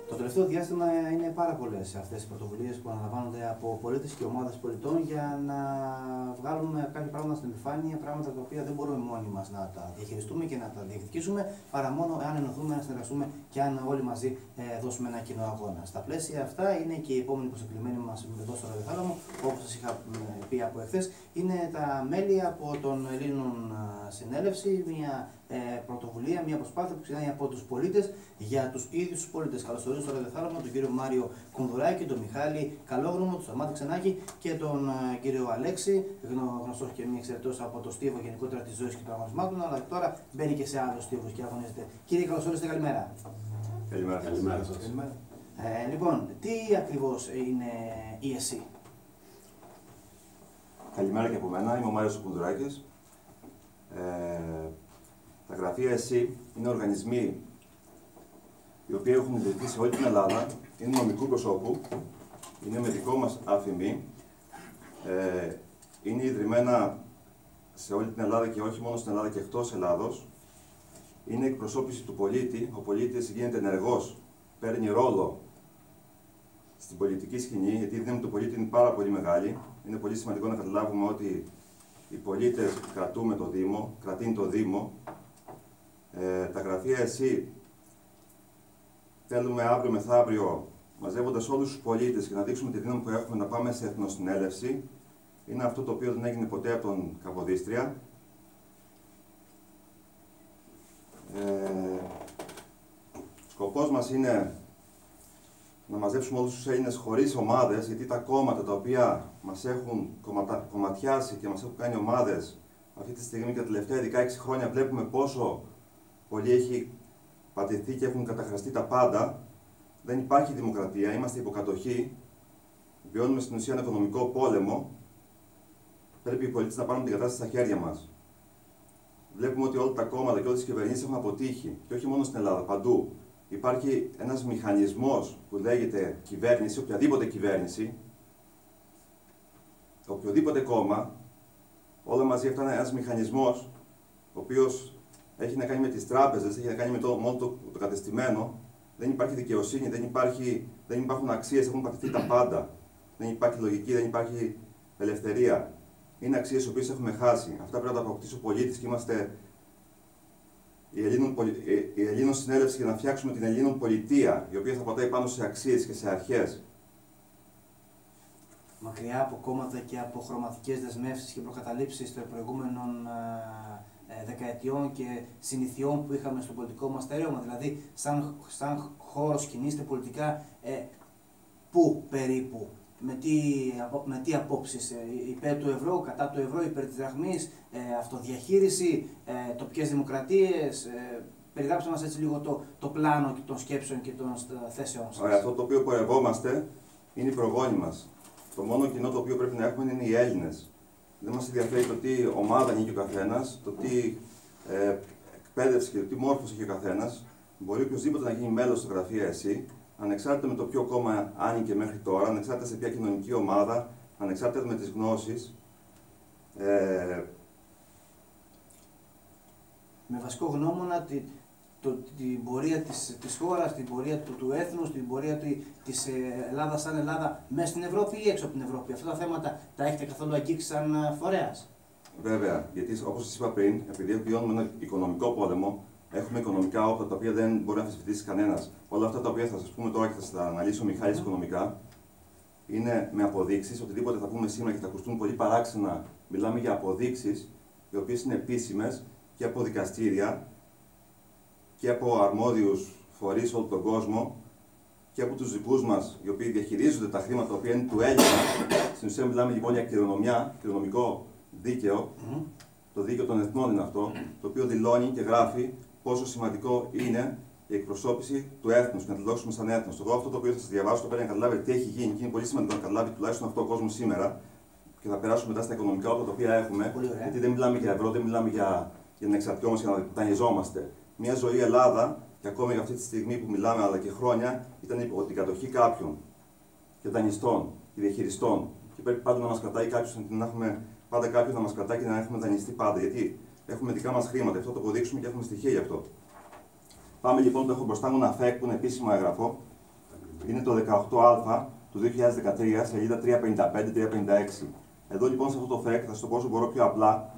Το τελευταίο διάστημα είναι πάρα πολλές αυτές οι πρωτοβουλίες που αναλαμβάνονται από πολίτες και ομάδες πολιτών για να βγάλουμε κάποια πράγματα στην επιφάνεια, πράγματα τα οποία δεν μπορούμε μόνοι μας να τα διαχειριστούμε και να τα διεκδικήσουμε, παρά μόνο εάν ενωθούμε, να συνεργαστούμε και αν όλοι μαζί δώσουμε ένα κοινό αγώνα. Στα πλαίσια αυτά είναι και η επόμενη προσκεκλημένη μας εδώ στο Ραδιοθάλαμο, όπως σας είχα πει από εχθές, είναι τα μέλη από τον Ελλήνων Συνέλευση, μια πρωτοβουλία, μια προσπάθεια που ξεκινάει από τους πολίτες για τους ίδιους τους πολίτες. Καλωσορίζω στο Ραδιοθάλαμο τον κύριο Μάριο Κουνδουράκη, τον Μιχάλη Καλόγνωμο, τον Σταμάτη Ξενάκη και τον κύριο Αλέξη, γνωστός και μη εξαιρετός από το στίβο γενικότερα της ζωής και των αγωνισμάτων, αλλά τώρα μπαίνει και σε άλλους στίβους και αγωνίζεται. Κύριε, καλωσορίζετε, καλημέρα. Καλημέρα σας. Λοιπόν, τι ακριβώς είναι η ΕΣΥ? Καλημέρα και από μένα, είμαι ο Μάριος Κουνδουράκης. Τα γραφεία ΕΣΥ είναι οργανισμοί οι οποίοι έχουν ιδρυθεί σε όλη την Ελλάδα, είναι νομικού προσώπου, είναι με δικό μας άφημη, είναι ιδρυμένα σε όλη την Ελλάδα και όχι μόνο στην Ελλάδα και εκτός Ελλάδος. Είναι εκπροσώπηση του πολίτη, ο πολίτης γίνεται ενεργός, παίρνει ρόλο στην πολιτική σκηνή, γιατί η δύναμη του πολίτη είναι πάρα πολύ μεγάλη. Είναι πολύ σημαντικό να καταλάβουμε ότι οι πολίτες κρατούμε το Δήμο, κρατούν το Δήμο. Τα γραφεία ΕΣΥ θέλουμε αύριο μεθαύριο, μαζεύοντας όλους τους πολίτες και να δείξουμε τη δύναμη που έχουμε, να πάμε σε εθνοσυνέλευση. Είναι αυτό το οποίο δεν έγινε ποτέ από τον Καποδίστρια. Σκοπός μας είναι να μαζέψουμε όλους τους Έλληνες χωρίς ομάδες, γιατί τα κόμματα τα οποία μας έχουν κομματιάσει και μας έχουν κάνει ομάδες αυτή τη στιγμή και τα τελευταία ειδικά 6 χρόνια βλέπουμε πόσο πολύ έχει πατηθεί και έχουν καταχραστεί τα πάντα. Δεν υπάρχει δημοκρατία, είμαστε υποκατοχή, βιώνουμε στην ουσία ένα οικονομικό πόλεμο. Πρέπει οι πολίτες να πάρουν την κατάσταση στα χέρια μας. Βλέπουμε ότι όλα τα κόμματα και όλες τις κυβερνήσεις έχουν αποτύχει, και όχι μόνο στην Ελλάδα, παντού. Υπάρχει ένας μηχανισμός που λέγεται κυβέρνηση, οποιαδήποτε κυβέρνηση, οποιοδήποτε κόμμα, όλα μαζί αυτά είναι ένας μηχανισμός, ο οποίος έχει να κάνει με τις τράπεζες, έχει να κάνει με μόνο το κατεστημένο. Δεν υπάρχει δικαιοσύνη, δεν υπάρχουν αξίες, έχουν πατηθεί τα πάντα. Δεν υπάρχει λογική, δεν υπάρχει ελευθερία. Είναι αξίες τις οποίες έχουμε χάσει. Αυτά πρέπει να τα αποκτήσει ο πολίτης και είμαστε η Ελλήνων Συνέλευση για να φτιάξουμε την Ελλήνων Πολιτεία, η οποία θα πατάει πάνω σε αξίες και σε αρχές. Μακριά από κόμματα και από χρωματικές δεσμεύσεις και προκαταλήψεις των προηγούμενων δεκαετιών και συνηθιών που είχαμε στο πολιτικό μας στερέωμα, δηλαδή σαν χώρος κινείστε πολιτικά, πού περίπου, με τι απόψεις, υπέρ του ευρώ, κατά του ευρώ, υπέρ της δραχμής, αυτοδιαχείριση, τοπικές δημοκρατίες, περιγράψτε μας έτσι λίγο το πλάνο των σκέψεων και των θέσεων σας. Αυτό το οποίο πορευόμαστε είναι οι προγόνοι μας. Το μόνο κοινό το οποίο πρέπει να έχουμε είναι οι Έλληνες. Δεν μας ενδιαφέρει το τι ομάδα ανήκει ο καθένας, το τι εκπαίδευση και το τι μόρφωση έχει ο καθένας. Μπορεί οποιοδήποτε να γίνει μέλος στο γραφείο ΕΣΥ, ανεξάρτητα με το ποιο κόμμα άνοιγε μέχρι τώρα, ανεξάρτητα σε ποια κοινωνική ομάδα, ανεξάρτητα με τις γνώσεις. Με βασικό γνώμονα την πορεία της χώρας, την πορεία του έθνους, την πορεία της Ελλάδας σαν Ελλάδα μέσα στην Ευρώπη ή έξω από την Ευρώπη. Αυτά τα θέματα τα έχετε καθόλου αγγίξει σαν φορέας? Βέβαια, γιατί όπως σας είπα πριν, επειδή βιώνουμε ένα οικονομικό πόλεμο, έχουμε οικονομικά όπλα τα οποία δεν μπορεί να αμφισβητήσει κανένας. Όλα αυτά τα οποία θα σας πούμε τώρα και θα σας τα αναλύσει ο Μιχάλης οικονομικά, είναι με αποδείξεις. Οτιδήποτε θα πούμε σήμερα και θα ακουστούν πολύ παράξενα, μιλάμε για αποδείξεις, οι οποίες είναι επίσημες και από δικαστήρια και από αρμόδιους φορείς όλο τον κόσμο και από τους δικούς μας, οι οποίοι διαχειρίζονται τα χρήματα τα οποία είναι του Έλληνα. Στην ουσία μιλάμε λοιπόν για κληρονομιά, κληρονομικό δίκαιο. Το δίκαιο των εθνών είναι αυτό, το οποίο δηλώνει και γράφει πόσο σημαντικό είναι η εκπροσώπηση του έθνους και να τη δώσουμε σαν έθνος. Εγώ αυτό το οποίο θα σας διαβάσω, το πέρα να καταλάβετε τι έχει γίνει και είναι πολύ σημαντικό να καταλάβει τουλάχιστον αυτό ο κόσμος σήμερα και θα περάσουμε μετά στα οικονομικά όπλα τα οποία έχουμε. Γιατί δεν μιλάμε για ευρώ, δεν μιλάμε για να εξαρτιόμαστε και να δανειζόμαστε. Μια ζωή Ελλάδα, και ακόμη για αυτή τη στιγμή που μιλάμε, αλλά και χρόνια, ήταν υπό την κατοχή κάποιων και δανειστών και διαχειριστών. Και πρέπει πάντα να μας κρατάει κάποιος, να έχουμε πάντα κάποιον να μας κρατάει και να έχουμε δανειστεί πάντα. Γιατί έχουμε δικά μας χρήματα, αυτό το αποδείξουμε και έχουμε στοιχεία γι' αυτό. Πάμε λοιπόν, το έχω μπροστά μου ένα ΦΕΚ που είναι επίσημο έγγραφο, Είναι το 18α του 2013, σελίδα 355-356. Εδώ λοιπόν σε αυτό το ΦΕΚ, θα σας το πω όσο μπορώ πιο απλά,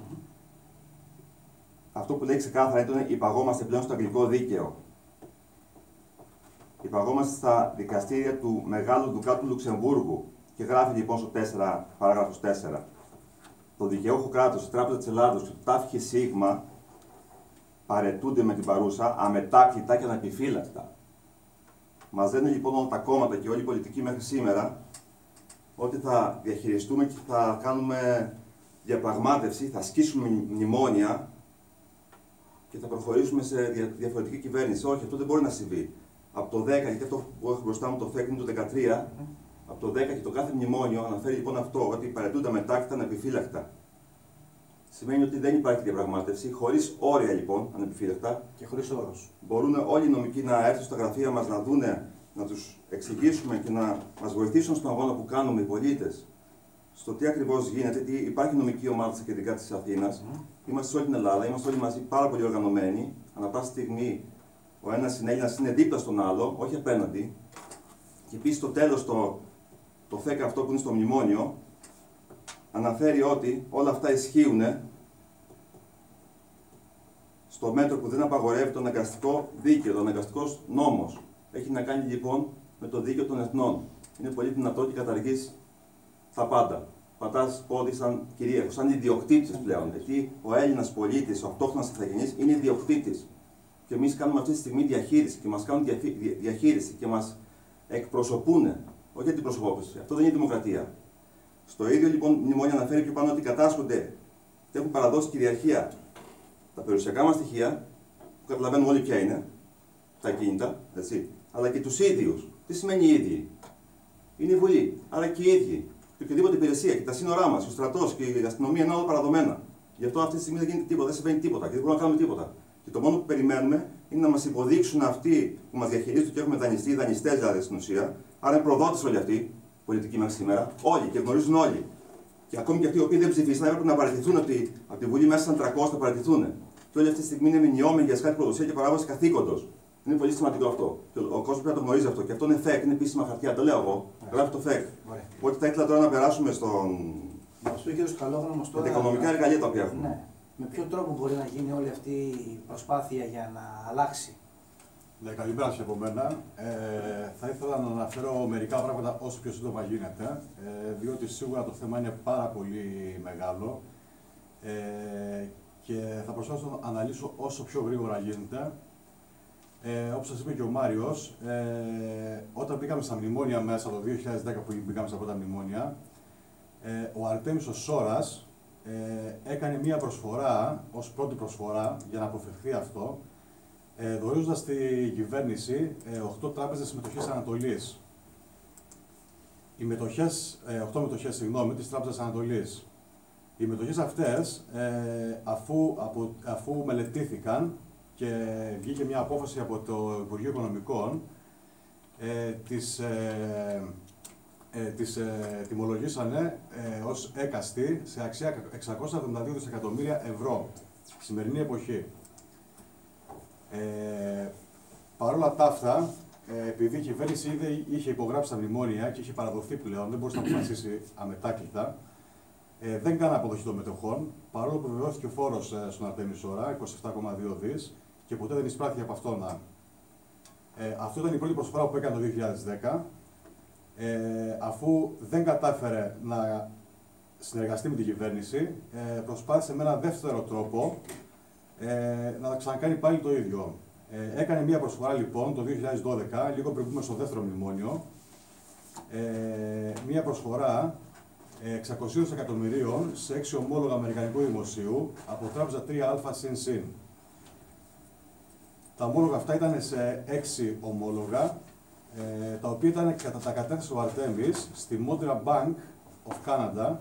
αυτό που λέει ξεκάθαρα είναι ότι υπαγόμαστε πλέον στο αγγλικό δίκαιο. Υπαγόμαστε στα δικαστήρια του Μεγάλου Δουκάτου Λουξεμβούργου. Και γράφει λοιπόν στο 4, παράγραφος 4. Το δικαιούχο κράτος, η Τράπεζα της Ελλάδος και το ΤΑΦ ΣΥΓΜΑ παρετούνται με την παρούσα αμετάκλητα και ανεπιφύλακτα. Μας λένε λοιπόν όλα τα κόμματα και όλοι οι πολιτικοί μέχρι σήμερα ότι θα διαχειριστούμε και θα κάνουμε διαπραγμάτευση, θα ασκήσουμε μνημόνια και θα προχωρήσουμε σε διαφορετική κυβέρνηση. Όχι, αυτό δεν μπορεί να συμβεί. Από το 10, γιατί αυτό που έχω μπροστά μου το ΦΕΚ είναι το 13, από το 10 και το κάθε μνημόνιο αναφέρει λοιπόν αυτό, ότι παρετούνται αμετάκλητα ανεπιφύλακτα. Σημαίνει ότι δεν υπάρχει διαπραγμάτευση, χωρίς όρια λοιπόν, ανεπιφύλακτα. Και χωρίς όρους. Μπορούν όλοι οι νομικοί να έρθουν στα γραφεία μας να δούνε, να τους εξηγήσουμε και να μας βοηθήσουν στον αγώνα που κάνουμε οι πολίτες. Στο τι ακριβώς γίνεται, τι υπάρχει νομική ομάδα στα κεντρικά της Αθήνας. Είμαστε σε όλη την Ελλάδα, είμαστε όλοι μαζί πάρα πολύ οργανωμένοι. Ανά πάση στιγμή ο ένας συνέλληνας είναι δίπλα στον άλλο, όχι απέναντι. Και επίσης στο τέλος το ΦΕΚ αυτό που είναι στο μνημόνιο αναφέρει ότι όλα αυτά ισχύουν στο μέτρο που δεν απαγορεύει το αναγκαστικό δίκαιο, το αναγκαστικός νόμος. Έχει να κάνει λοιπόν με το δίκαιο των εθνών. Είναι πολύ δυνατό και καταργείς τα πάντα. Πατάς πόδι σαν κυρίαρχος, σαν ιδιοκτήτης πλέον. Γιατί ο Έλληνας πολίτης, ο αυτόχθονας ηθαγενής, είναι ιδιοκτήτης. Και εμείς κάνουμε αυτή τη στιγμή διαχείριση και μας κάνουν διαχείριση και μας εκπροσωπούν. Όχι αντιπροσωπώπηση. Αυτό δεν είναι δημοκρατία. Στο ίδιο λοιπόν μνημόνιο αναφέρει πιο πάνω ότι κατάσχονται και έχουν παραδώσει κυριαρχία τα περιουσιακά μας στοιχεία, που καταλαβαίνουμε όλοι ποια είναι, τα κίνητα, έτσι, αλλά και τους ίδιους. Τι σημαίνει οι ίδιοι? Είναι η Βουλή, αλλά και οι ίδιοι. Και οποιαδήποτε υπηρεσία, και τα σύνορά μας, ο στρατός και η αστυνομία είναι όλα παραδομένα. Γι' αυτό αυτή τη στιγμή δεν γίνεται τίποτα, δεν συμβαίνει τίποτα και δεν μπορούμε να κάνουμε τίποτα. Και το μόνο που περιμένουμε είναι να μας υποδείξουν αυτοί που μας διαχειρίζονται και έχουμε δανειστεί, οι δανειστές δηλαδή στην ουσία. Άρα είναι προδότες όλοι αυτοί, πολιτικοί μέχρι σήμερα, όλοι και γνωρίζουν όλοι. Και ακόμη και αυτοί οι οποίοι δεν ψηφίσαν έπρεπε να παραιτηθούν από τη Βουλή μέσα σαν 300 θα παραιτηθούν. Και όλη αυτή τη στιγμή είναι μηνιόμενοι για σκάτη προδοσία και παράβαση καθήκοντος. Είναι πολύ σημαντικό αυτό. Και ο κόσμος πρέπει να το γνωρίζει αυτό. Και αυτό είναι ΦΕΚ, είναι επίσημα χαρτιά. Το λέω εγώ. Γράφει το ΦΕΚ. Οπότε θα ήθελα τώρα να περάσουμε στον. Μας πει ο κ. Καλόγρονος τώρα. Τα οικονομικά εργαλεία τα οποία έχουμε. Ναι. Με ποιο τρόπο μπορεί να γίνει όλη αυτή η προσπάθεια για να αλλάξει? Ναι, καλημέρα σας από μένα. Θα ήθελα να αναφέρω μερικά πράγματα όσο πιο σύντομα γίνεται, διότι σίγουρα το θέμα είναι πάρα πολύ μεγάλο και θα προσπαθήσω να αναλύσω όσο πιο γρήγορα γίνεται. Όπως σας είπε και ο Μάριος, όταν μπήκαμε στα μνημόνια μέσα το 2010 που μπήκαμε στα πρώτα μνημόνια, ο Αρτέμις ο Σόρας έκανε μία προσφορά, ως πρώτη προσφορά, για να αποφευχθεί αυτό, δωρίζοντας στη κυβέρνηση 8 τράπεζες συμμετοχής Ανατολής. Οι μετοχές, 8 μετοχές, συγγνώμη, της Τράπεζας Ανατολής. Οι μετοχές αυτές, αφού μελετήθηκαν και βγήκε μια απόφαση από το Υπουργείο Οικονομικών, τις τιμολογήσανε ως έκαστη σε αξία 672 δισεκατομμύρια ευρώ, σημερινή εποχή. Παρ' όλα τα αυτά, επειδή η κυβέρνηση ήδη είχε υπογράψει τα μνημόνια και είχε παραδοθεί πλέον, δεν μπορούσε να αποφασίσει αμετάκλητα, δεν κάνει αποδοχή των μετοχών, παρόλο που βεβαιώθηκε ο φόρος στον Αρτέμι Σόρα, 27,2 δις, και ποτέ δεν εισπράχθηκε από αυτόν. Αυτό ήταν η πρώτη προσφορά που έκανε το 2010. Αφού δεν κατάφερε να συνεργαστεί με την κυβέρνηση, προσπάθησε με έναν δεύτερο τρόπο να ξανακάνει πάλι το ίδιο. Έκανε μία προσφορά λοιπόν το 2012, λίγο πριν πούμε στο δεύτερο μνημόνιο, μία προσφορά 600 εκατομμυρίων σε 6 ομόλογα αμερικανικού δημοσίου από τράπεζα 3α ΣΥΝ. Τα ομόλογα αυτά ήταν σε 6 ομόλογα, τα οποία ήταν κατά τα κατέθεση ο Αρτέμις στη Modra Bank of Canada,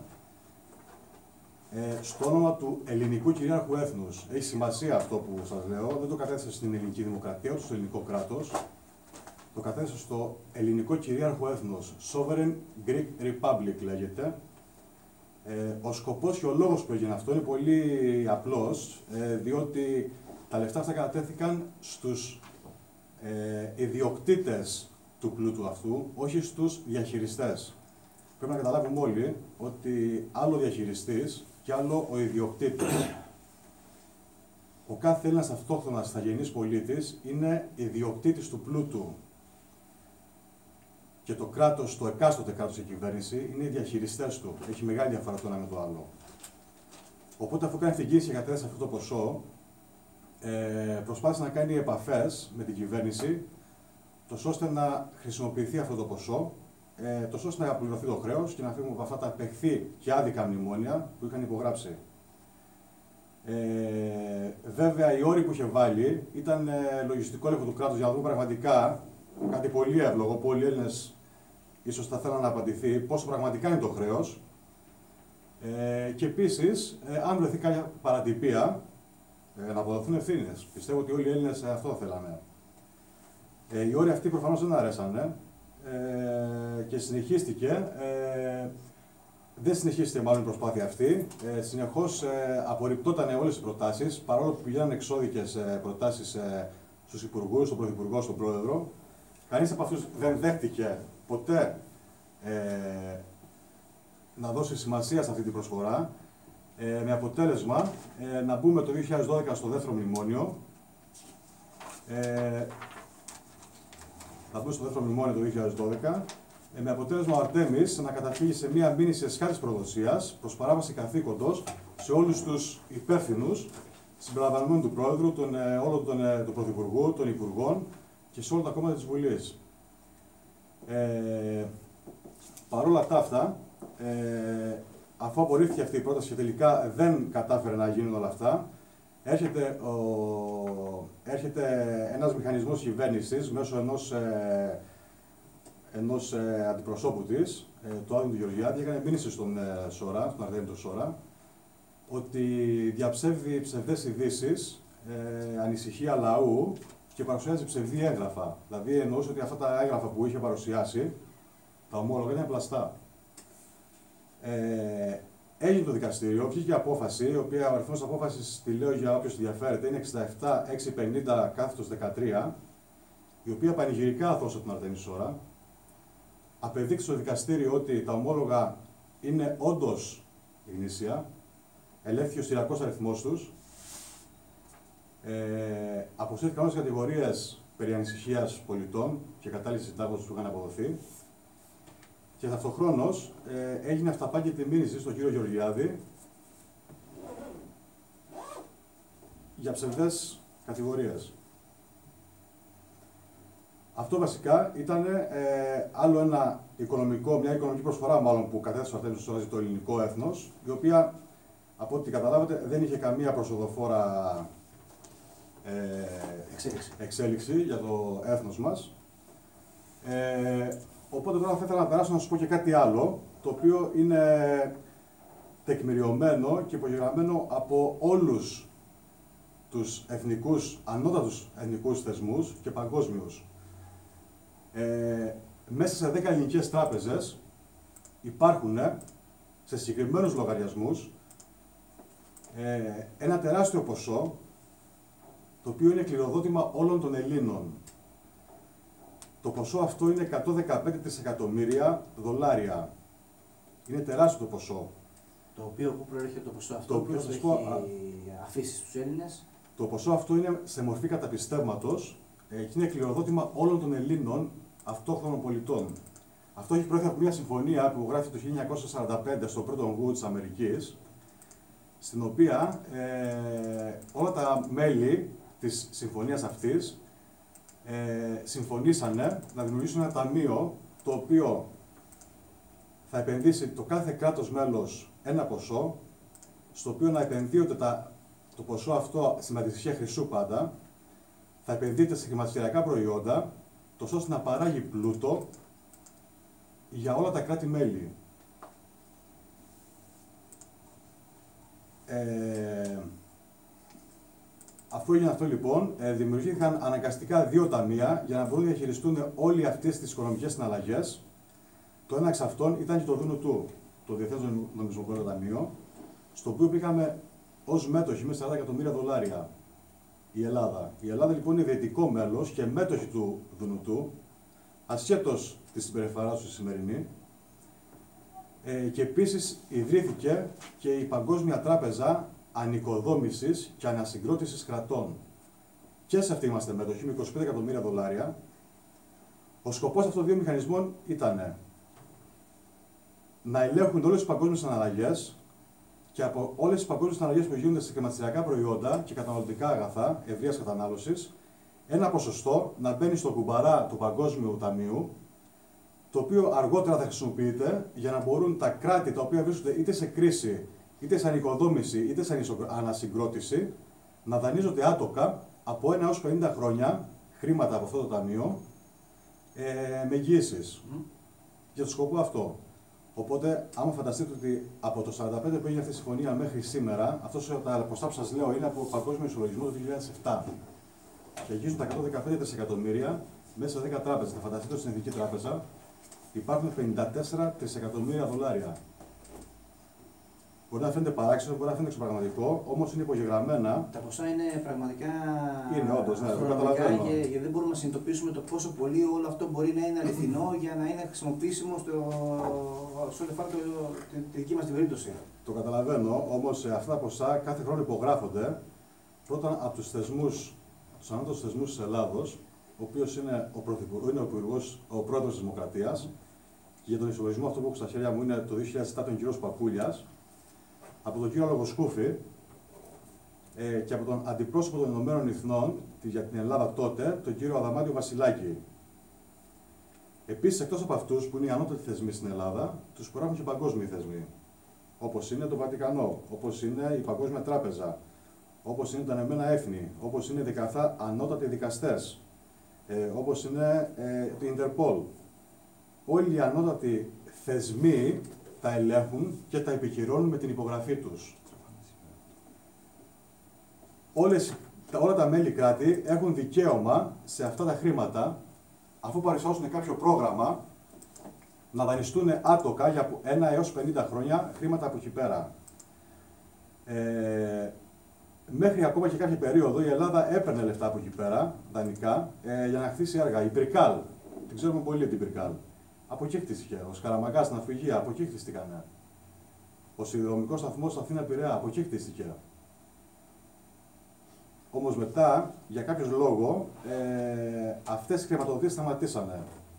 στο όνομα του ελληνικού κυρίαρχου έθνους. Έχει σημασία αυτό που σας λέω, δεν το κατέθεσε στην ελληνική δημοκρατία, ούτε στο ελληνικό κράτος. Το κατέθεσε στο ελληνικό κυρίαρχο έθνος, Sovereign Greek Republic λέγεται. Ο σκοπός και ο λόγος που έγινε αυτό είναι πολύ απλός, διότι τα λεφτά αυτά κατατέθηκαν στους ιδιοκτήτες του πλούτου αυτού, όχι στους διαχειριστές. Πρέπει να καταλάβουμε όλοι ότι άλλο ο διαχειριστής και άλλο ο ιδιοκτήτης. Ο κάθε Έλληνας αυτόχθονας ηθαγενής πολίτης είναι ιδιοκτήτης του πλούτου. Και το κράτος, το εκάστοτε κράτος και η κυβέρνηση, είναι οι διαχειριστές του. Έχει μεγάλη διαφορά το ένα με το άλλο. Οπότε, αφού κάνει την κίνηση και κατέθεσε αυτό το ποσό, προσπάθησε να κάνει επαφές με την κυβέρνηση, τόσο ώστε να χρησιμοποιηθεί αυτό το ποσό, τόσο ώστε να απολυρωθεί το χρέος και να φύγουμε από αυτά τα απεχθή και άδικα μνημόνια που είχαν υπογράψει. Βέβαια, οι όροι που είχε βάλει ήταν λογιστικό έλεγχο του κράτους για να δούμε πραγματικά κάτι πολύ εύλογο, που όλοι οι Έλληνες ίσως θα θέλαν να απαντηθεί πόσο πραγματικά είναι το χρέος. Και επίσης, αν βρεθεί κάποια παρατυπία, να αποδοθούν ευθύνες. Πιστεύω ότι όλοι οι Έλληνες αυτό θέλανε. Οι όροι αυτοί προφανώς δεν αρέσανε και συνεχίστηκε. Δεν συνεχίστηκε μάλλον η προσπάθεια αυτή. Συνεχώς απορριπτόταν όλες οι προτάσεις, παρόλο που πηγαίναν εξώδικες προτάσεις στους υπουργούς, στον πρωθυπουργό, στον πρόεδρο. Κανείς από αυτούς δεν δέχτηκε ποτέ να δώσει σημασία σε αυτή την προσφορά, με αποτέλεσμα να μπούμε το 2012 στο δεύτερο μνημόνιο. Το 2012, με αποτέλεσμα ο Αρτέμις να καταφύγει σε μία μήνυση εσχάτης προδοσίας προς παράβαση καθήκοντος σε όλους τους υπεύθυνους, συμπεριλαμβανομένου του Πρόεδρου, του Πρωθυπουργού, των Υπουργών και σε όλα τα κόμματα της Βουλής. Παρόλα τα αυτά, αφού απορρίφθηκε αυτή η πρόταση και τελικά δεν κατάφερε να γίνουν όλα αυτά, έρχεται ένας μηχανισμός κυβέρνησης μέσω ενός αντιπροσώπου της, του Άδωνη του Γεωργιάδη, έκανε μήνυση στον Σόρα, στον Αρτέμι του Σόρα, ότι διαψεύδει ψευδές ειδήσεις, ανησυχία λαού και παρουσιάζει ψευδή έγγραφα. Δηλαδή εννοούσε ότι αυτά τα έγγραφα που είχε παρουσιάσει, τα ομόλογα, ήταν πλαστά. Έγινε το δικαστήριο, βγήκε απόφαση, η οποία ο αριθμός απόφασης, τη λέω για όποιος ενδιαφέρεται, είναι 67-650/13, η οποία πανηγυρικά αθώωσε τον Αρτέμι Σόρα. Απεδείξει στο δικαστήριο ότι τα ομόλογα είναι όντως γνήσια, ελέγχθηκε ο σειρακός αριθμός τους, αποσύρθηκαν όλες τις κατηγορίες περί ανησυχίας πολιτών και κατάλυσης συντάγματος που είχαν αποδοθεί. Και ταυτοχρόνως έγινε αυταπάγγελτη μήνυση στον κύριο Γεωργιάδη για ψευδές κατηγορίες. Αυτό βασικά ήταν άλλο ένα μια οικονομική προσφορά μάλλον που κατέθεσε ο Αρτέμις Σόρας το ελληνικό έθνος, η οποία από ό,τι καταλάβατε δεν είχε καμία προσοδοφόρα εξέλιξη για το έθνος μας. Οπότε τώρα θα ήθελα να περάσω να σας πω και κάτι άλλο, το οποίο είναι τεκμηριωμένο και υπογεγραμμένο από όλους τους ανώτατους εθνικούς θεσμούς και παγκόσμιους. Μέσα σε 10 ελληνικές τράπεζες υπάρχουν σε συγκεκριμένους λογαριασμούς ένα τεράστιο ποσό, το οποίο είναι κληροδότημα όλων των Ελλήνων. Το ποσό αυτό είναι 115 δισεκατομμύρια δολάρια. Είναι τεράστιο το ποσό. Το οποίο πού προέρχεται το ποσό αυτό, το οποίο ποιος το έχει αφήσει στους Έλληνες? Το ποσό αυτό είναι σε μορφή καταπιστεύματος και είναι κληροδότημα όλων των Ελλήνων αυτόχθονων πολιτών. Αυτό έχει προέρχεται από μια συμφωνία που γράφει το 1945 στο Bretton Woods της Αμερικής, στην οποία όλα τα μέλη της συμφωνίας αυτής συμφωνήσανε να δημιουργήσουν ένα ταμείο, το οποίο θα επενδύσει το κάθε κράτος μέλος ένα ποσό, στο οποίο να επενδύονται το ποσό αυτό στη ματισχία χρυσού πάντα, θα επενδύεται σε χρηματιστηριακά προϊόντα, τόσο ώστε να παράγει πλούτο για όλα τα κράτη-μέλη. Αφού έγινε αυτό λοιπόν, δημιουργήθηκαν αναγκαστικά δύο ταμεία για να μπορούν να διαχειριστούν όλοι αυτές τις οικονομικές συναλλαγές. Το ένα εξ αυτών ήταν και το ΔΝΤ, το Διεθνές Νομισματικό Ταμείο, στο οποίο πήγαμε ως μέτοχοι με 40 εκατομμύρια δολάρια η Ελλάδα. Η Ελλάδα λοιπόν είναι ιδιωτικό μέλος και μέτοχη του ΔΝΤ, ασχέτως της συμπεριφοράς του σημερινή. Και επίσης ιδρύθηκε και η Παγκόσμια Τράπεζα Ανοικοδόμησης και Ανασυγκρότησης Κρατών. Και σε αυτή είμαστε μέτοχοι με 25 εκατομμύρια δολάρια. Ο σκοπός αυτών των δύο μηχανισμών ήταν να ελέγχουν όλες τις παγκόσμιες αναλλαγές και από όλες τις παγκόσμιες αναλλαγές που γίνονται σε χρηματιστηριακά προϊόντα και καταναλωτικά αγαθά ευρείας κατανάλωσης, ένα ποσοστό να μπαίνει στο κουμπαρά του Παγκόσμιου Ταμείου, το οποίο αργότερα θα χρησιμοποιείται για να μπορούν τα κράτη τα οποία βρίσκονται είτε σε κρίση, είτε σε ανοικοδόμηση, είτε σε ανασυγκρότηση, να δανείζονται άτοκα από 1 έως 50 χρόνια χρήματα από αυτό το ταμείο με εγγύησεις. Για το σκοπό αυτό. Οπότε, άμα φανταστείτε ότι από το 1945 που έγινε αυτή η συμφωνία μέχρι σήμερα, τα ποσά που σας λέω είναι από παγκόσμιο ισολογισμό του 2007. Και αγγίζουν τα 115 δισεκατομμύρια μέσα σε 10 τράπεζες. Θα φανταστείτε ότι στην Εθνική Τράπεζα υπάρχουν 54 τρισεκατομμύρια δολάρια. Μπορεί να φαίνεται παράξενο, μπορεί να φαίνεται εξωπραγματικό, όμως είναι υπογεγραμμένα. Τα ποσά είναι πραγματικά. Είναι όντως, ναι, το καταλαβαίνω. Και δεν μπορούμε να συνειδητοποιήσουμε το πόσο πολύ όλο αυτό μπορεί να είναι αληθινό για να είναι χρησιμοποιήσιμο σε ό,τι αφορά τη δική μας την περίπτωση. Το καταλαβαίνω, όμως αυτά τα ποσά κάθε χρόνο υπογράφονται πρώτα από τους ανώτατους θεσμούς της Ελλάδος, ο οποίος είναι ο πρόεδρος της Δημοκρατίας. Και για τον ισολογισμό αυτό που έχω στα χέρια μου είναι το 2007 τον κύριο Παπούλιας, από τον κύριο Λογοσκούφη και από τον αντιπρόσωπο των Ηνωμένων Εθνών για την Ελλάδα τότε, τον κύριο Αδαμάντιο Βασιλάκη. Επίσης, εκτός από αυτούς που είναι οι ανώτατοι θεσμοί στην Ελλάδα, τους υπογράφουν και παγκόσμιοι θεσμοί. Όπως είναι το Βατικανό, όπως είναι η Παγκόσμια Τράπεζα, όπως είναι τα Ηνωμένα Έθνη, όπως είναι 17 ανώτατοι δικαστές, όπως είναι το Ιντερπολ. Όλοι οι ανώτατοι θεσμοί τα ελέγχουν και τα επικυρώνουν με την υπογραφή τους. Όλα τα μέλη κράτη έχουν δικαίωμα σε αυτά τα χρήματα, αφού παρουσιάσουν κάποιο πρόγραμμα, να δανειστούν άτοκα για 1 έως 50 χρόνια χρήματα από εκεί πέρα. Μέχρι ακόμα και κάποια περίοδο η Ελλάδα έπαιρνε λεφτά από εκεί πέρα, δανεικά, για να χτίσει έργα. Η Πυρκάλ, την ξέρουμε πολύ την Πυρκάλ. Από εκεί χτίστηκε. Ο Σκαραμαγκάς στην Ναυπηγεία, από εκεί χτίστηκαν. Ο σιδηροδρομικός σταθμός στην Αθήνα Πειραιά, από εκεί χτίστηκε. Όμως μετά, για κάποιο λόγο, αυτές οι χρηματοδοτήσεις σταματήσανε.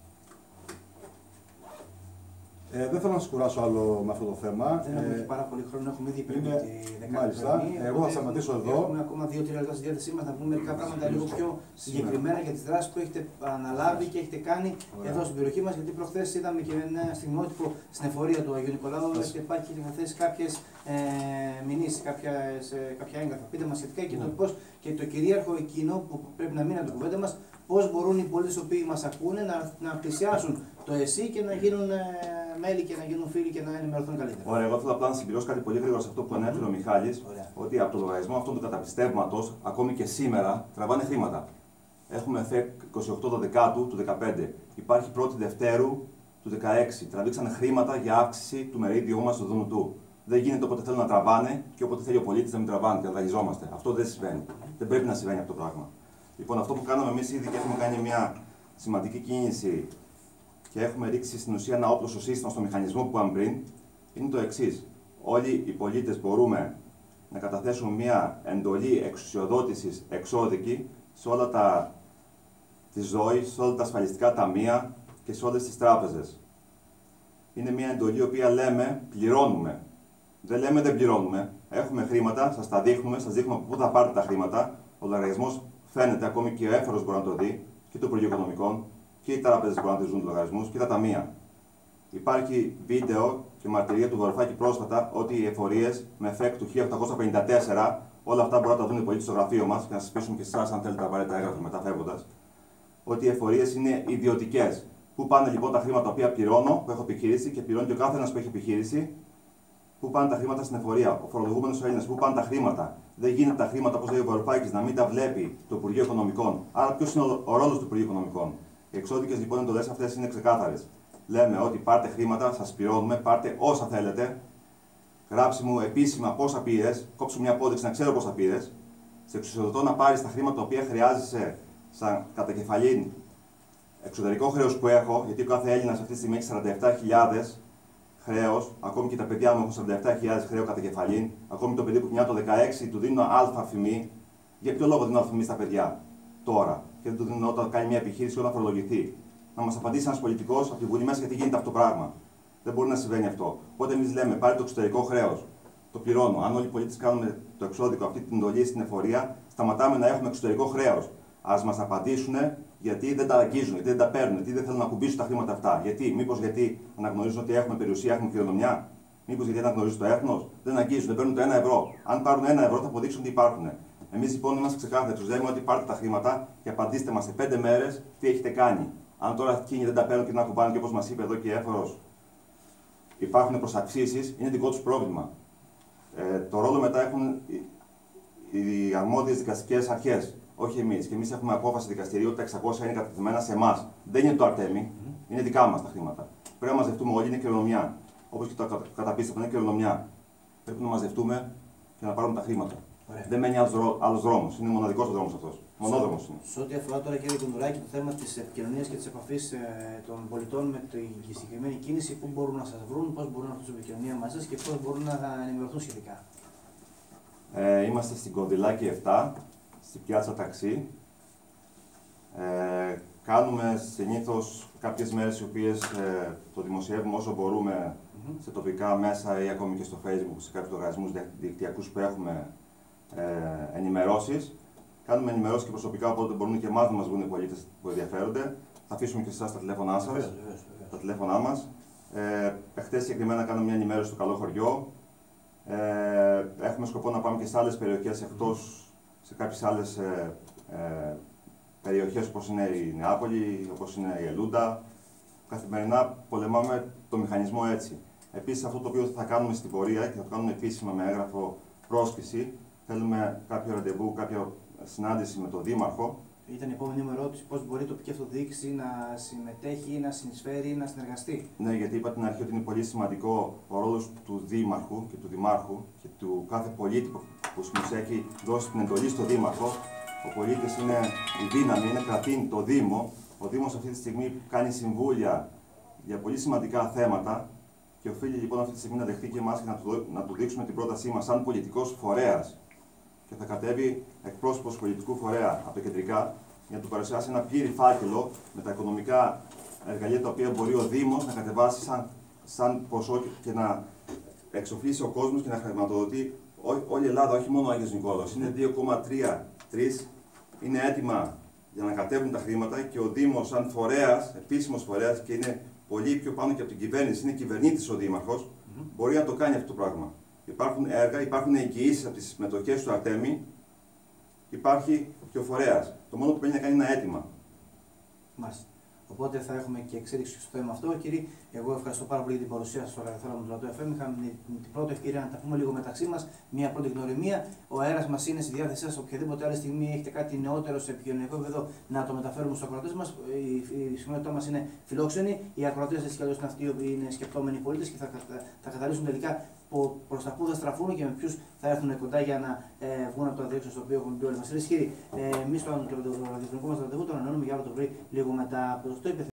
Δεν θέλω να σας κουράσω άλλο με αυτό το θέμα. Δεν έχουμε πάρα πολύ χρόνο, έχουμε ήδη περίπου τη δεκάτη. Μάλιστα. Εγώ θα σταματήσω εδώ. Έχουμε ακόμα 2-3 λεπτά στη διάθεσή μας να πούμε μερικά πράγματα λίγο πιο συγκεκριμένα για τις δράσεις που έχετε αναλάβει και έχετε κάνει εδώ στην περιοχή μας. Γιατί προχθές είδαμε και ένα στιγμιότυπο στην εφορία του Αγίου Νικολάου και υπάρχει και θέσει κάποιες μηνύσεις, κάποια έγγραφα. Πείτε μας σχετικά και το πώς και το κυρίαρχο εκείνο που πρέπει να μείνει από την κουβέντα μας. Πώς μπορούν οι πολίτες οι οποίοι μας ακούνε να πλησιάσουν το ΕΣΥ και να γίνουν μέλη και να γίνουν φίλοι και να ενημερωθούν καλύτερα. Ωραία, εγώ θέλω απλά να συμπληρώσω κάτι πολύ γρήγορα σε αυτό που ανέφερε ο Μιχάλης, ότι από το λογαριασμό αυτού του καταπιστεύματος, ακόμη και σήμερα, τραβάνε χρήματα. Έχουμε ΦΕΚ 28 Δεκάτου του 2015. Υπάρχει 1η Δευτέρου του 2016. Τραβήξανε χρήματα για αύξηση του μερίδιου μας στο ΔΝΤ. Δεν γίνεται όποτε θέλουν να τραβάνε και όποτε θέλει ο πολίτης να μην τραβάνε και να δανειζόμαστε. Αυτό δεν συμβαίνει. Δεν πρέπει να συμβαίνει αυτό το πράγμα. Λοιπόν, αυτό που κάναμε εμείς ήδη και έχουμε κάνει μια σημαντική κίνηση και έχουμε ρίξει στην ουσία ένα όπλο στο σύστημα, στο μηχανισμό που είπαμε πριν, είναι το εξής. Όλοι οι πολίτες μπορούμε να καταθέσουμε μια εντολή εξουσιοδότησης εξώδικη σε όλα τη ζωή, σε όλα τα ασφαλιστικά ταμεία και σε όλες τις τράπεζες. Είναι μια εντολή η οποία λέμε πληρώνουμε. Δεν λέμε δεν πληρώνουμε. Έχουμε χρήματα, σας τα δείχνουμε, σας δείχνουμε από πού θα πάρετε τα χρήματα. Ο λογαριασμός φαίνεται, ακόμη και ο έφορος μπορεί να το δει, και το Υπουργείο Οικονομικών, και οι τράπεζες μπορούν να δουν τους λογαριασμούς και τα ταμεία. Υπάρχει βίντεο και μαρτυρία του Βαρουφάκη πρόσφατα ότι οι εφορίες με ΦΕΚ του 1854, όλα αυτά μπορούν να τα δουν οι πολίτες στο γραφείο μας και να σας πείσουμε και εσάς, αν θέλετε να πάρετε τα έγγραφα μετά φεύγοντας, ότι οι εφορίες είναι ιδιωτικές. Πού πάνε λοιπόν τα χρήματα τα οποία πληρώνω, που έχω επιχείρηση και πληρώνει και ο κάθε ένας που έχει επιχείρηση, πού πάνε τα χρήματα στην εφορία, ο φορολογούμενος Έλληνας, πού πάνε τα χρήματα. Δεν γίνεται τα χρήματα, όπως λέει ο Βαρουφάκης, να μην τα βλέπει το Υπουργείο Οικονομικών. Άρα, ποιος είναι ο ρόλος του Υπουργείου Οικονομικών. Οι εξώδικες λοιπόν εντολές αυτές είναι ξεκάθαρες. Λέμε ότι πάρτε χρήματα, σας πληρώνουμε, πάρτε όσα θέλετε. Γράψτε μου επίσημα πόσα πήρες, κόψου μια απόδειξη να ξέρω πόσα πήρες. Σε εξουσιοδοτώ να πάρεις τα χρήματα τα οποία χρειάζεσαι σαν κατακεφαλήν εξωτερικό χρέος που έχω, γιατί ο κάθε Έλληνας αυτή τη στιγμή έχει 47.000 χρέος, ακόμη και τα παιδιά μου έχουν 47.000 χρέο κατά κεφαλήν, ακόμη το παιδί που κοινιά το 16 του δίνω αλφα-φημή. Για ποιο λόγο δίνω αλφα-φημή στα παιδιά τώρα και δεν του δίνω όταν κάνει μια επιχείρηση όταν φορολογηθεί? Να μας απαντήσει ένας πολιτικός από τη Βουλή μέσα γιατί γίνεται αυτό το πράγμα. Δεν μπορεί να συμβαίνει αυτό. Οπότε εμείς λέμε πάρει το εξωτερικό χρέος, το πληρώνω. Αν όλοι οι πολίτες κάνουμε το εξώδικο αυτή την εντολή στην εφορία, σταματάμε να έχουμε εξωτερικό χρέος. Ας μας απαντήσουν γιατί δεν τα αγγίζουν, γιατί δεν τα παίρνουν, γιατί δεν θέλουν να κουμπίσουν τα χρήματα αυτά. Γιατί, μήπως γιατί αναγνωρίζουν ότι έχουμε περιουσία, έχουμε κληρονομιά? Μήπως γιατί αναγνωρίζουν το έθνος? Δεν αγγίζουν, δεν παίρνουν το 1 ευρώ. Αν πάρουν 1 ευρώ θα αποδείξουν ότι υπάρχουν. Εμείς λοιπόν είμαστε ξεκάθαροι, τους λέμε ότι πάρτε τα χρήματα και απαντήστε μας σε 5 μέρες τι έχετε κάνει. Αν τώρα εκείνοι δεν τα παίρνουν και να κουμπάνε και όπως μας είπε εδώ και έφορος, υπάρχουν προσαξίσεις, είναι δικό τους πρόβλημα. Το ρόλο μετά έχουν οι αρμόδιες δικαστικές αρχές, όχι εμείς. Και εμείς έχουμε απόφαση δικαστηρίου ότι τα 600 είναι κατατεθειμένα σε εμάς. Δεν είναι το Αρτέμι, είναι δικά μας τα χρήματα. Πρέπει να μαζευτούμε όλοι, είναι κληρονομιά. Όπως και το καταπίστευμα είναι κληρονομιά. Πρέπει να μαζευτούμε και να πάρουμε τα χρήματα. Ωραία. Δεν μένει άλλος δρόμος. Είναι μοναδικός ο δρόμος αυτός. Μονόδρομος είναι. Σε ό,τι αφορά τώρα, κύριε Κουντουράκη, το θέμα της επικοινωνίας και της επαφής των πολιτών με τη συγκεκριμένη κίνηση, πού μπορούν να σας βρουν, πώς μπορούν να έχουν επικοινωνία μαζί σας και πώς μπορούν να ενημερωθούν σχετικά? Είμαστε στην Κονδυλάκη 7, στην πιάτσα Ταξί. Κάνουμε συνήθως κάποιες μέρες οι οποίες το δημοσιεύουμε όσο μπορούμε σε τοπικά μέσα ή ακόμη και στο Facebook, σε κάποιους οργανισμούς δικτυακούς που έχουμε ενημερώσεις. Κάνουμε ενημερώσεις και προσωπικά, οπότε μπορούν και εμάς να μας βρουν οι πολίτες που ενδιαφέρονται. Θα αφήσουμε και εσάς τα τηλέφωνά σας, τα τηλέφωνά μας. Χθες συγκεκριμένα κάναμε μια ενημέρωση στο Καλό Χωριό. Έχουμε σκοπό να πάμε και σε άλλες περιοχές εκτός, σε κάποιες άλλες περιοχές όπως είναι η Νεάπολη, όπως είναι η Ελούντα. Καθημερινά πολεμάμε το μηχανισμό έτσι. Επίσης, αυτό το οποίο θα κάνουμε στην πορεία και θα το κάνουμε επίσημα με έγγραφο πρόσκληση, θέλουμε κάποιο ραντεβού, κάποια συνάντηση με τον Δήμαρχο. Ήταν η επόμενη μου ερώτηση, πώς μπορεί η τοπική αυτοδιοίκηση να συμμετέχει, να συνεισφέρει, να συνεργαστεί? Ναι, γιατί είπα την αρχή ότι είναι πολύ σημαντικό ο ρόλος του Δήμαρχου και του Δημάρχου και του κάθε πολίτη που μας έχει δώσει την εντολή στο Δήμαρχο. Ο πολίτης είναι η δύναμη, είναι κρατήν το Δήμο. Ο Δήμος αυτή τη στιγμή κάνει συμβούλια για πολύ σημαντικά θέματα και οφείλει λοιπόν αυτή τη στιγμή να δεχτεί και εμάς και να του δείξουμε την πρότασή μας σαν πολιτικός φορέας. Και θα κατέβει εκπρόσωπος πολιτικού φορέα από τα κεντρικά για να του παρουσιάσει ένα πλήρη φάκελο με τα οικονομικά εργαλεία τα οποία μπορεί ο Δήμος να κατεβάσει σαν ποσό και να εξοφλήσει ο κόσμος και να χρηματοδοτεί όλη η Ελλάδα, όχι μόνο ο Άγιος Νικόλαος. Είναι 2,3 είναι έτοιμα για να κατέβουν τα χρήματα και ο Δήμος σαν φορέας, επίσημος φορέας και είναι πολύ πιο πάνω και από την κυβέρνηση, είναι κυβερνήτης ο Δήμαρχος, μπορεί να το κάνει αυτό το πράγμα. Υπάρχουν έργα, υπάρχουν εγγυήσεις από τις μετοχές του Αρτέμι, υπάρχει και ο φορέας. Το μόνο που πρέπει να κάνει είναι ένα αίτημα. Μάλιστα. Οπότε θα έχουμε και εξέλιξη στο θέμα αυτό. Κύριε, εγώ ευχαριστώ πάρα πολύ για την παρουσία σας στο ραδιόφωνο του Λατό FM. Είχαμε την πρώτη ευκαιρία να τα πούμε λίγο μεταξύ μας, μια πρώτη γνωριμία. Ο αέρας μας είναι στη διάθεσή σας. Οποιαδήποτε άλλη στιγμή έχετε κάτι νεότερο σε επικοινωνικό επίπεδο να το μεταφέρουμε στους ακροατές μας. Η συχνότητά μας είναι φιλόξενη. Οι ακροατές έτσι κι αλλιώς είναι αυτοί οι οποίοι είναι σκεπτόμενοι πολίτες και θα καταλήξουν τελικά προς τα πού θα στραφούν και με ποιους θα έρθουν κοντά για να βγουν από το αδιέξοδο στο οποίο έχουν μπει όλοι μας. Εμείς το ραδιοφωνικό μας ραντεβού τον ανανεώνουμε για άλλο το πρωί λίγο μετά από το